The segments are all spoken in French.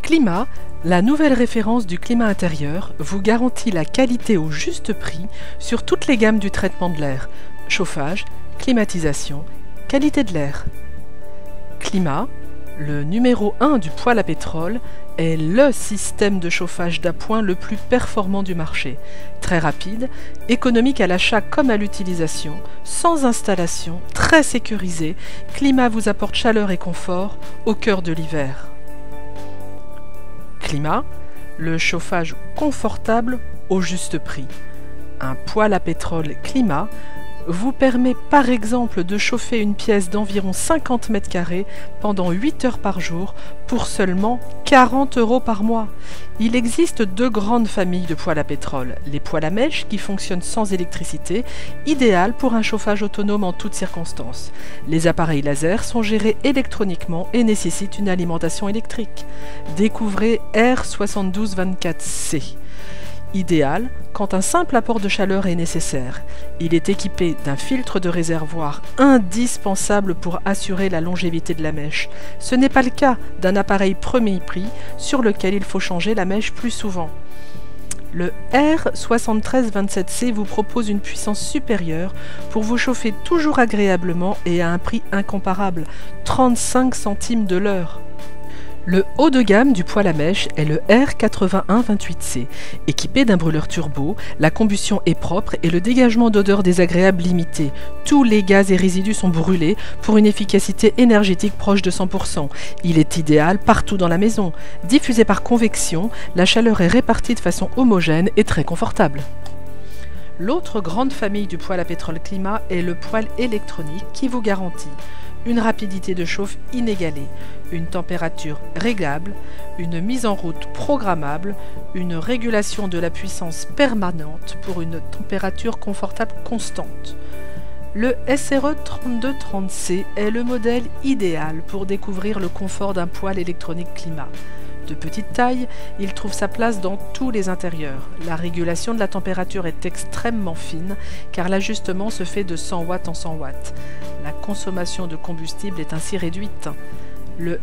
Climat, la nouvelle référence du climat intérieur, vous garantit la qualité au juste prix sur toutes les gammes du traitement de l'air, chauffage, climatisation, qualité de l'air. Climat, le numéro 1 du poêle à pétrole, est le système de chauffage d'appoint le plus performant du marché. Très rapide, économique à l'achat comme à l'utilisation, sans installation, très sécurisé, Climat vous apporte chaleur et confort au cœur de l'hiver. Climat, le chauffage confortable au juste prix. Un poêle à pétrole Climat vous permet par exemple de chauffer une pièce d'environ 50 mètres carrés pendant 8 heures par jour pour seulement 40 € par mois. Il existe deux grandes familles de poêles à pétrole. Les poêles à mèche qui fonctionnent sans électricité, idéal pour un chauffage autonome en toutes circonstances. Les appareils laser sont gérés électroniquement et nécessitent une alimentation électrique. Découvrez R7224C. Idéal quand un simple apport de chaleur est nécessaire. Il est équipé d'un filtre de réservoir indispensable pour assurer la longévité de la mèche. Ce n'est pas le cas d'un appareil premier prix sur lequel il faut changer la mèche plus souvent. Le R7327C vous propose une puissance supérieure pour vous chauffer toujours agréablement et à un prix incomparable, 35 centimes de l'heure. Le haut de gamme du poêle à mèche est le R8128C. Équipé d'un brûleur turbo, la combustion est propre et le dégagement d'odeurs désagréables limité. Tous les gaz et résidus sont brûlés pour une efficacité énergétique proche de 100%. Il est idéal partout dans la maison. Diffusé par convection, la chaleur est répartie de façon homogène et très confortable. L'autre grande famille du poêle à pétrole Climat est le poêle électronique qui vous garantit une rapidité de chauffe inégalée, une température réglable, une mise en route programmable, une régulation de la puissance permanente pour une température confortable constante. Le SRE3230C est le modèle idéal pour découvrir le confort d'un poêle électronique Climat. De petite taille, il trouve sa place dans tous les intérieurs. La régulation de la température est extrêmement fine car l'ajustement se fait de 100 watts en 100 watts. La consommation de combustible est ainsi réduite. Le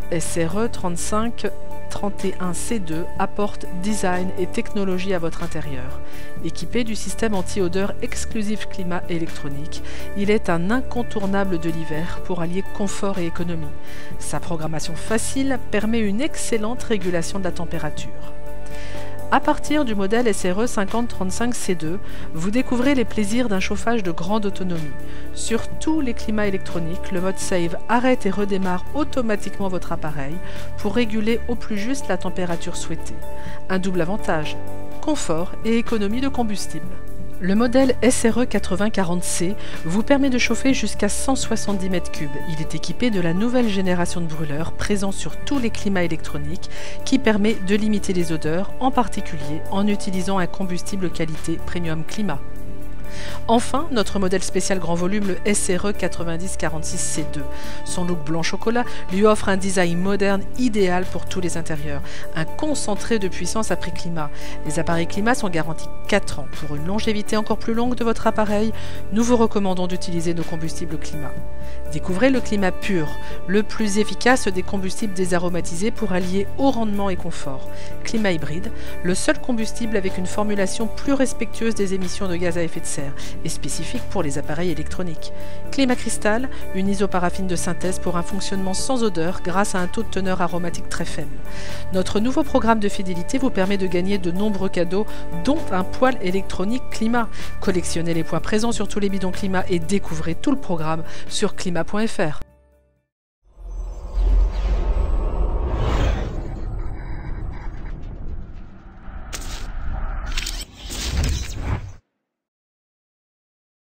SRE3531C2 apporte design et technologie à votre intérieur. Équipé du système anti-odeur exclusif Climat électronique, il est un incontournable de l'hiver pour allier confort et économie. Sa programmation facile permet une excellente régulation de la température. À partir du modèle SRE5035C2, vous découvrez les plaisirs d'un chauffage de grande autonomie. Sur tous les climats électroniques, le mode Save arrête et redémarre automatiquement votre appareil pour réguler au plus juste la température souhaitée. Un double avantage, confort et économie de combustible. Le modèle SRE8040C vous permet de chauffer jusqu'à 170 m3. Il est équipé de la nouvelle génération de brûleurs présents sur tous les climats électroniques qui permet de limiter les odeurs, en particulier en utilisant un combustible qualité Premium Climat. Enfin, notre modèle spécial grand volume, le SRE9046C2. Son look blanc chocolat lui offre un design moderne idéal pour tous les intérieurs. Un concentré de puissance à prix Climat. Les appareils Climat sont garantis 4 ans. Pour une longévité encore plus longue de votre appareil, nous vous recommandons d'utiliser nos combustibles Climat. Découvrez le Climat Pur, le plus efficace des combustibles désaromatisés pour allier haut rendement et confort. Climat hybride, le seul combustible avec une formulation plus respectueuse des émissions de gaz à effet de serre et spécifique pour les appareils électroniques. Climat Cristal, une isoparaffine de synthèse pour un fonctionnement sans odeur grâce à un taux de teneur aromatique très faible. Notre nouveau programme de fidélité vous permet de gagner de nombreux cadeaux, dont un poêle électronique Climat. Collectionnez les points présents sur tous les bidons Climat et découvrez tout le programme sur climat.fr.